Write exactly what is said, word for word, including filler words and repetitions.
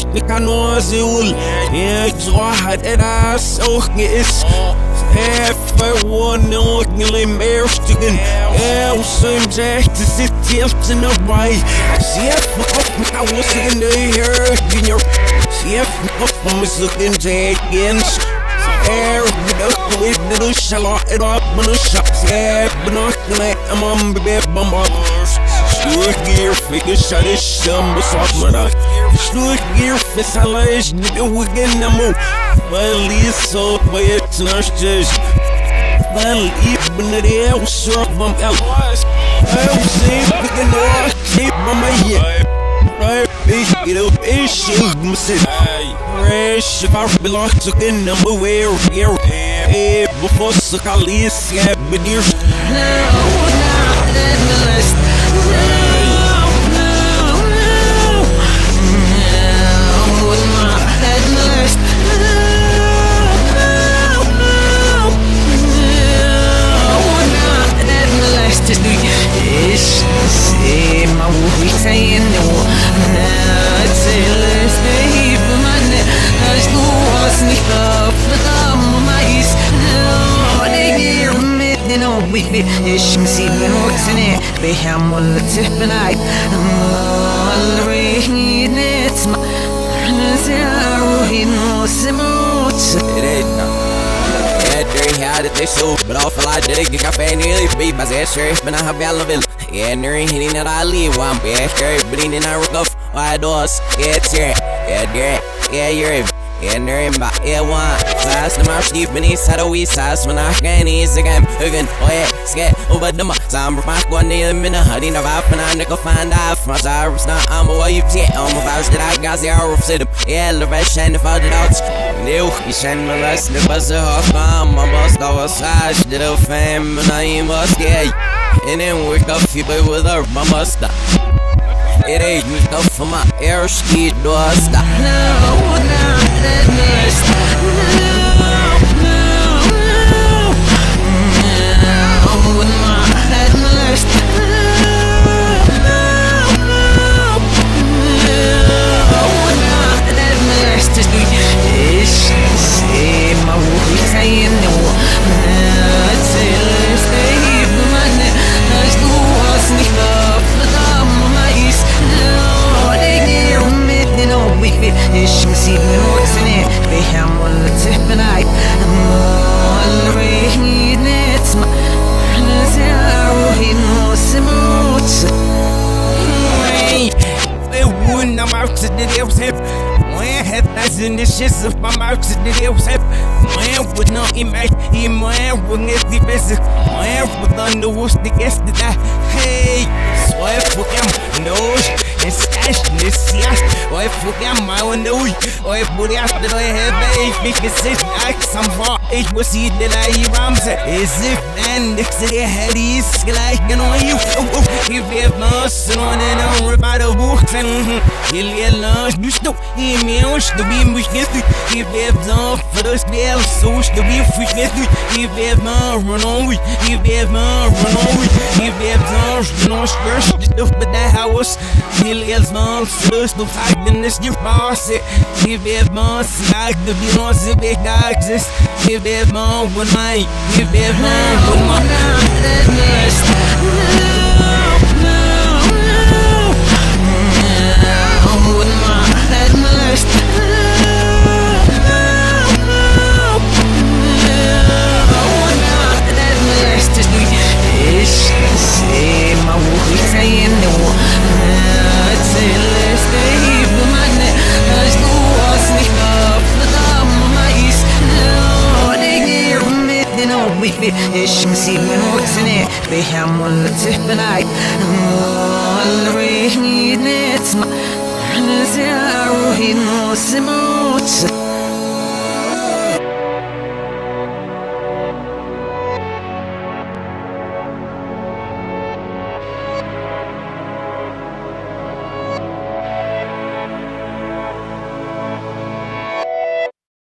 نكانوزول يجوحد أنا سوق إس everyone only merstigen eu sim just sit just in the way see if I was in the air in your see if I was looking again air with the shall it up on the shops yeah but not like I'm on the bed bomb Stoot gear figure shot is some soft man Stoot gear fisalish the weekend the move well is so way it's nurses well even the air was sure from out I was saying picking the keep on my head right you know issue missing fresh if I belong to in the where here before so call is yeah but you're Ich muss sie benutzen, wir haben alle Tippen ein. Alle reden jetzt mal, sehr ruhig muss im Mut. How did they so? But all for like did it get café nearly be my sheriff, but I have relevant. Yeah, nearing hitting that I leave one bad scary, but in I rook off my doors. Yeah, it's here. Yeah, dear. Yeah, you're yeah, nearing by yeah, one. Size the marsh deep beneath how we size when I can ease again. Again, oh yeah, scared over the mouth. I'm back one day in a hoodie, no vibe, and I nickel find out from Cyrus. Now I'm away, you get on my vows that I got the hour of sit up. Yeah, the red shine the father out. New, you shine my last, the buzzer off. I'm a boss, I was size, little fam, and I ain't was gay. And then wake up, you boy with her, my musta. It ain't me up for my air ski door stop. No, no, that must Ich muss sie benutzen, wir haben alle Tippen ein. Alle reden jetzt mal, sehr ruhig muss im Mut. It wouldn't I'm out to the devil's hip. Man had nice in this shit, so I'm out to the devil's hip. Man would not imagine, he man would get the basic. Man would underwash the guest that hey, so I forgot nose. It's this yes, or if we get my window, or if we have to have a big sit like some far, it was see that I rams it. Is if and next to the head is like you know you if you have most on and over about the books and he'll get lunch, you still hear me on the beam which gets to if you have done for the spell, so the beef which gets to if you have more run on with, if you have more run on with, if you have done no stress, just but that house. Millions more first of fact than this your boss it. Give it more like the beyond the big access. Give it more with my give it more with my Ich muss sie benutzen, wir haben alle Tippen ein. Alle reden jetzt mal, sehr ruhig muss im Mut.